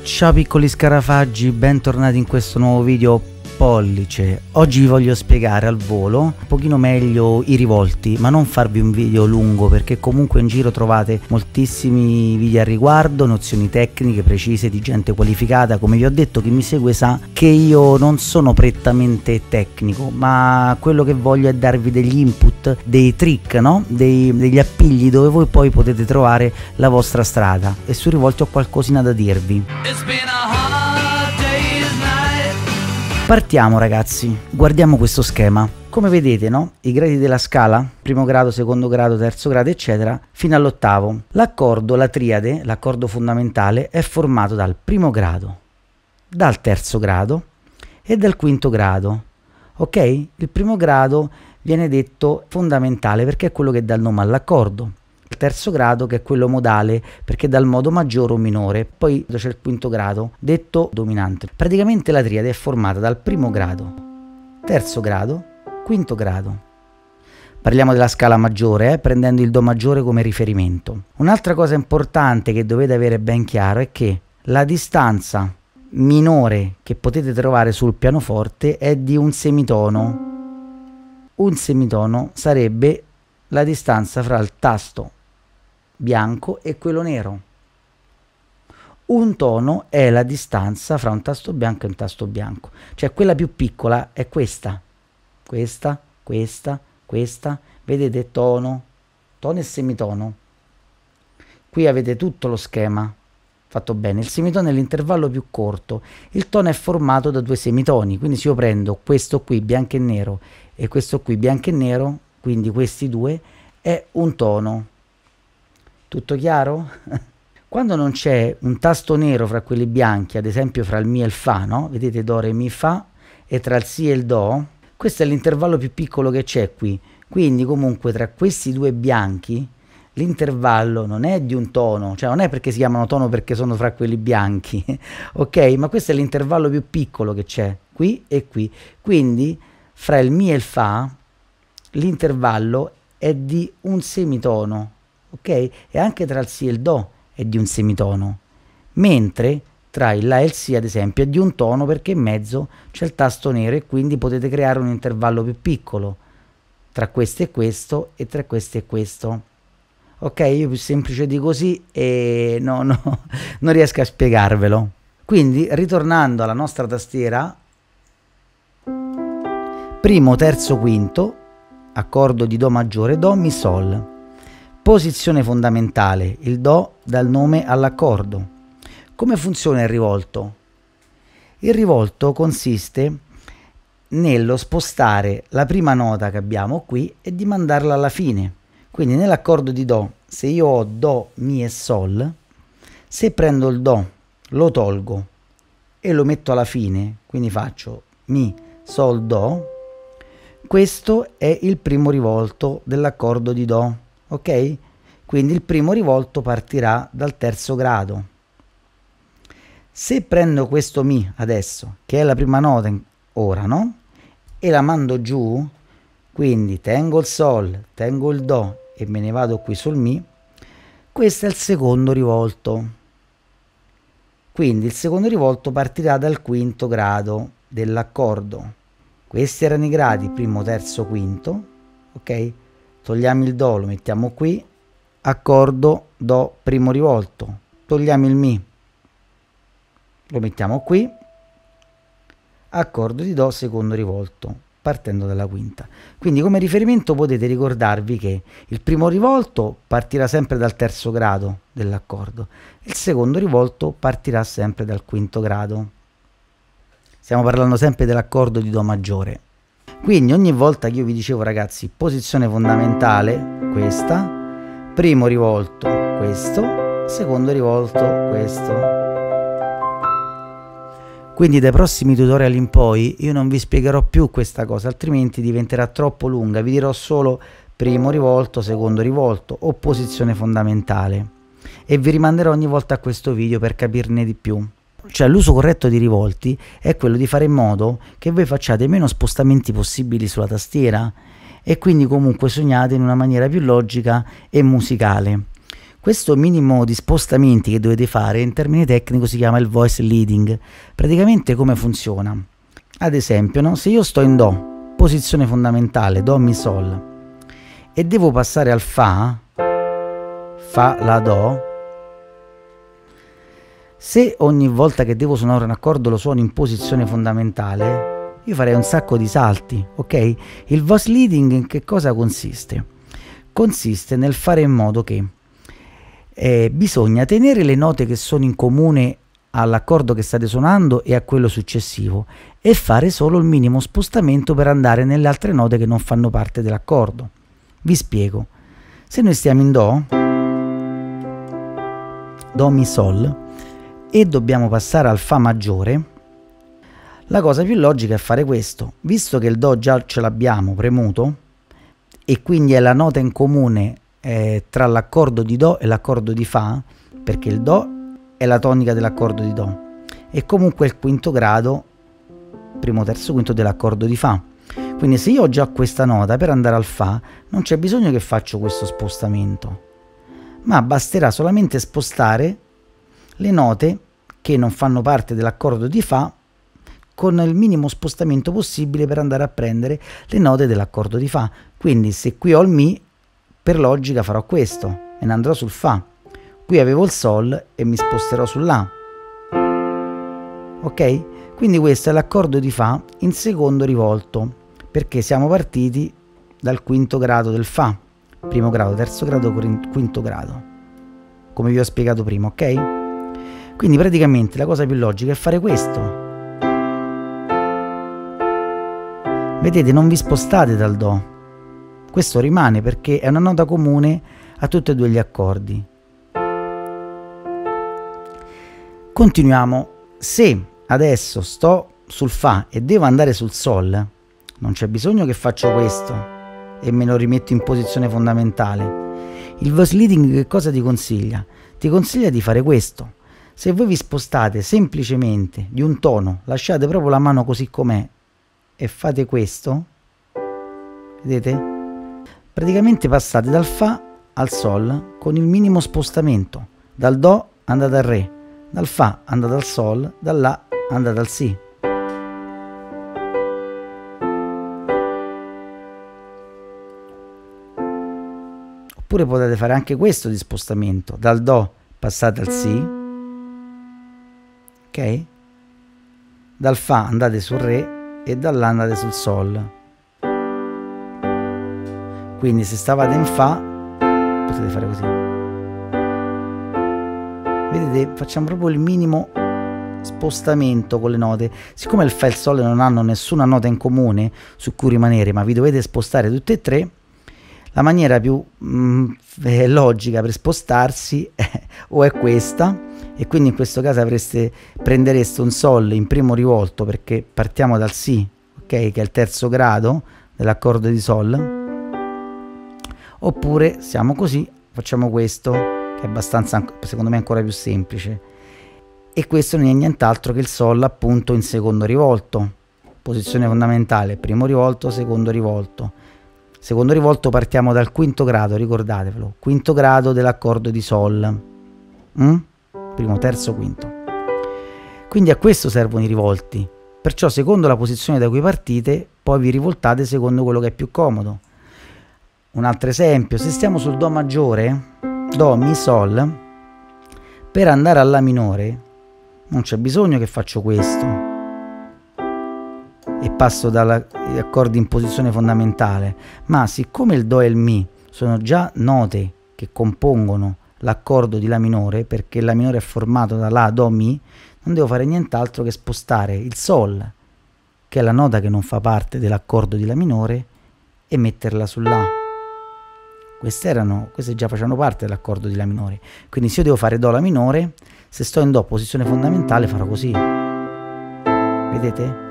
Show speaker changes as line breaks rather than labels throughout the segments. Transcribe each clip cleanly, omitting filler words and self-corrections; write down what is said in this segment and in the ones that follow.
Ciao piccoli scarafaggi, bentornati in questo nuovo video pollice. Oggi vi voglio spiegare al volo un pochino meglio i rivolti, ma non farvi un video lungo perché comunque in giro trovate moltissimi video a riguardo, nozioni tecniche precise di gente qualificata. Come vi ho detto, chi mi segue sa che io non sono prettamente tecnico, ma quello che voglio è darvi degli input, dei trick, no? Degli appigli dove voi poi potete trovare la vostra strada, e sui rivolti ho qualcosina da dirvi. Partiamo ragazzi, guardiamo questo schema. Come vedete, no? I gradi della scala, primo grado, secondo grado, terzo grado, eccetera, fino all'ottavo. L'accordo, la triade, l'accordo fondamentale è formato dal primo grado, dal terzo grado e dal quinto grado. Ok? Il primo grado viene detto fondamentale perché è quello che dà il nome all'accordo. Il terzo grado che è quello modale perché dà il modo maggiore o minore. Poi c'è il quinto grado detto dominante. Praticamente la triade è formata dal primo grado, terzo grado, quinto grado. Parliamo della scala maggiore, prendendo il do maggiore come riferimento. Un'altra cosa importante che dovete avere ben chiaro è che la distanza minore che potete trovare sul pianoforte è di un semitono. Un semitono sarebbe la distanza fra il tasto bianco e quello nero. Un tono è la distanza fra un tasto bianco e un tasto bianco, cioè quella più piccola è questa, questa, vedete, tono e semitono. Qui avete tutto lo schema fatto bene. Il semitono è l'intervallo più corto, il tono è formato da due semitoni, quindi se io prendo questo qui bianco e nero e questo qui bianco e nero, quindi questi due, è un tono. Tutto chiaro? Quando non c'è un tasto nero fra quelli bianchi, ad esempio fra il mi e il fa, no? Vedete do, re, mi, fa, e tra il si e il do, questo è l'intervallo più piccolo che c'è qui. Quindi comunque tra questi due bianchi l'intervallo non è di un tono, cioè non è perché si chiamano tono perché sono fra quelli bianchi, ok? Ma questo è l'intervallo più piccolo che c'è, qui e qui. Quindi fra il mi e il fa l'intervallo è di un semitono, ok? E anche tra il si e il do è di un semitono, mentre tra il la e il si ad esempio è di un tono perché in mezzo c'è il tasto nero e quindi potete creare un intervallo più piccolo tra questo e questo e tra questo e questo. Ok, io più semplice di così e non riesco a spiegarvelo. Quindi ritornando alla nostra tastiera, primo, terzo, quinto, accordo di do maggiore, do, mi, sol. Posizione fondamentale, il do dà il nome all'accordo. Come funziona il rivolto? Il rivolto consiste nello spostare la prima nota che abbiamo qui e di mandarla alla fine. Quindi nell'accordo di do, se io ho do, mi e sol, se prendo il do, lo tolgo e lo metto alla fine, quindi faccio mi, sol, do, questo è il primo rivolto dell'accordo di do, ok? Quindi il primo rivolto partirà dal terzo grado. Se prendo questo mi adesso, che è la prima nota ora, no? E la mando giù, quindi tengo il sol, tengo il do e me ne vado qui sul mi, questo è il secondo rivolto. Quindi il secondo rivolto partirà dal quinto grado dell'accordo. Questi erano i gradi, primo, terzo, quinto, ok? Togliamo il do, lo mettiamo qui, accordo, do, primo rivolto, togliamo il mi, lo mettiamo qui, accordo di do, secondo rivolto, partendo dalla quinta. Quindi come riferimento potete ricordarvi che il primo rivolto partirà sempre dal terzo grado dell'accordo, il secondo rivolto partirà sempre dal quinto grado. Stiamo parlando sempre dell'accordo di do maggiore. Quindi ogni volta che io vi dicevo ragazzi posizione fondamentale, questa, primo rivolto questo, secondo rivolto questo. Quindi dai prossimi tutorial in poi io non vi spiegherò più questa cosa, altrimenti diventerà troppo lunga. Vi dirò solo primo rivolto, secondo rivolto o posizione fondamentale e vi rimanderò ogni volta a questo video per capirne di più. Cioè l'uso corretto di rivolti è quello di fare in modo che voi facciate meno spostamenti possibili sulla tastiera e quindi comunque suonate in una maniera più logica e musicale. Questo minimo di spostamenti che dovete fare in termini tecnico si chiama il voice leading. Praticamente come funziona? Ad esempio, no? Se io sto in Do, posizione fondamentale, Do, Mi, Sol, e devo passare al Fa, Fa, La, Do, se ogni volta che devo suonare un accordo lo suono in posizione fondamentale, io farei un sacco di salti, ok? Il voice leading in che cosa consiste? Consiste nel fare in modo che bisogna tenere le note che sono in comune all'accordo che state suonando e a quello successivo e fare solo il minimo spostamento per andare nelle altre note che non fanno parte dell'accordo. Vi spiego. Se noi stiamo in Do, Mi, Sol e dobbiamo passare al Fa maggiore, la cosa più logica è fare questo. Visto che il Do già ce l'abbiamo premuto e quindi è la nota in comune tra l'accordo di Do e l'accordo di Fa, perché il Do è la tonica dell'accordo di Do e comunque il quinto grado, primo, terzo, quinto dell'accordo di Fa. Quindi se io ho già questa nota, per andare al Fa non c'è bisogno che faccio questo spostamento, ma basterà solamente spostare le note che non fanno parte dell'accordo di Fa con il minimo spostamento possibile per andare a prendere le note dell'accordo di Fa. Quindi se qui ho il Mi, per logica farò questo e ne andrò sul Fa. Qui avevo il Sol e mi sposterò sul La. Ok? Quindi questo è l'accordo di Fa in secondo rivolto, perché siamo partiti dal quinto grado del Fa. Primo grado, terzo grado, quinto grado. Come vi ho spiegato prima, ok? Quindi praticamente la cosa più logica è fare questo. Vedete, non vi spostate dal Do. Questo rimane perché è una nota comune a tutti e due gli accordi. Continuiamo. Se adesso sto sul Fa e devo andare sul Sol, non c'è bisogno che faccio questo e me lo rimetto in posizione fondamentale. Il voice leading che cosa ti consiglia? Ti consiglia di fare questo. Se voi vi spostate semplicemente di un tono, lasciate proprio la mano così com'è e fate questo, vedete? Praticamente passate dal Fa al Sol con il minimo spostamento. Dal Do andate al Re, dal Fa andate al Sol, dal La andate al Si. Oppure potete fare anche questo di spostamento. Dal Do passate al Si, ok? Dal Fa andate sul Re e dal La andate sul Sol. Quindi se stavate in Fa potete fare così. Vedete, facciamo proprio il minimo spostamento con le note. Siccome il Fa e il Sol non hanno nessuna nota in comune su cui rimanere, ma vi dovete spostare tutte e tre, la maniera più logica per spostarsi o è questa, e quindi in questo caso prendereste un Sol in primo rivolto, perché partiamo dal Si, ok, che è il terzo grado dell'accordo di Sol. Oppure siamo così, facciamo questo, che è abbastanza, secondo me, ancora più semplice. E questo non è nient'altro che il Sol appunto in secondo rivolto. Posizione fondamentale, primo rivolto, secondo rivolto. Secondo rivolto partiamo dal quinto grado, ricordatevelo. Quinto grado dell'accordo di Sol. Primo, terzo, quinto. Quindi a questo servono i rivolti. Perciò secondo la posizione da cui partite, poi vi rivoltate secondo quello che è più comodo. Un altro esempio, se stiamo sul Do maggiore, Do, Mi, Sol, per andare alla minore non c'è bisogno che faccio questo e passo dagli accordi in posizione fondamentale, ma siccome il Do e il Mi sono già note che compongono l'accordo di La minore, perché La minore è formato da La, Do, Mi, non devo fare nient'altro che spostare il Sol, che è la nota che non fa parte dell'accordo di La minore, e metterla sul La. Queste già facevano parte dell'accordo di La minore. Quindi se io devo fare Do La minore, se sto in Do posizione fondamentale farò così. Vedete?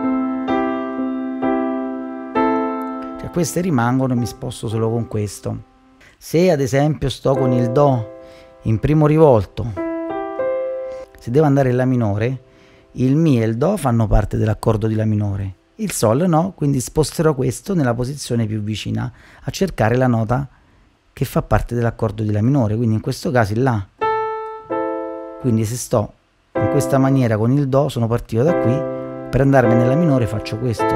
Cioè queste rimangono e mi sposto solo con questo. Se ad esempio sto con il Do in primo rivolto, se devo andare in La minore, il Mi e il Do fanno parte dell'accordo di La minore. Il Sol no, quindi sposterò questo nella posizione più vicina a cercare la nota che fa parte dell'accordo di La minore, quindi in questo caso il La. Quindi se sto in questa maniera con il Do, sono partito da qui, per andarmene nella minore faccio questo.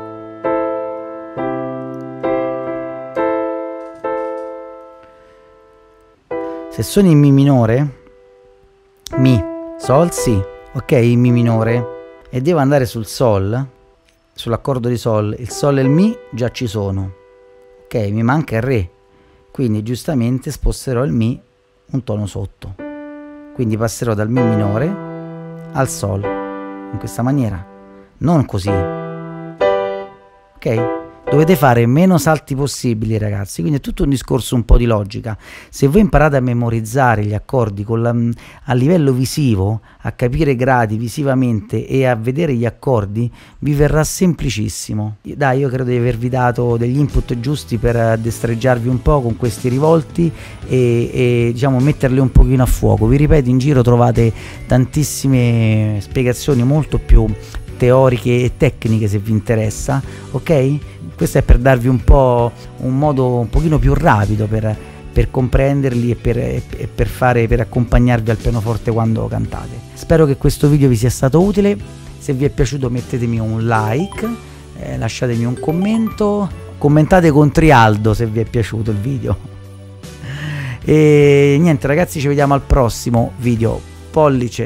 Se sono in Mi minore, Mi, Sol, Si, ok, in Mi minore, e devo andare sul Sol, sull'accordo di Sol, il Sol e il Mi già ci sono, ok, mi manca il Re, quindi giustamente sposterò il Mi un tono sotto, quindi passerò dal Mi minore al Sol, in questa maniera, non così, ok? Dovete fare meno salti possibili, ragazzi, quindi è tutto un discorso un po' di logica. Se voi imparate a memorizzare gli accordi a livello visivo, a capire i gradi visivamente e a vedere gli accordi, vi verrà semplicissimo. Dai, io credo di avervi dato degli input giusti per destreggiarvi un po' con questi rivolti e diciamo metterli un pochino a fuoco. Vi ripeto, in giro trovate tantissime spiegazioni molto più teoriche e tecniche se vi interessa, ok? Questo è per darvi un po' un modo un pochino più rapido per comprenderli e per accompagnarvi al pianoforte quando cantate. Spero che questo video vi sia stato utile. Se vi è piaciuto mettetemi un like, lasciatemi un commento, commentate con Trialdo se vi è piaciuto il video. E niente ragazzi, ci vediamo al prossimo video. Pollice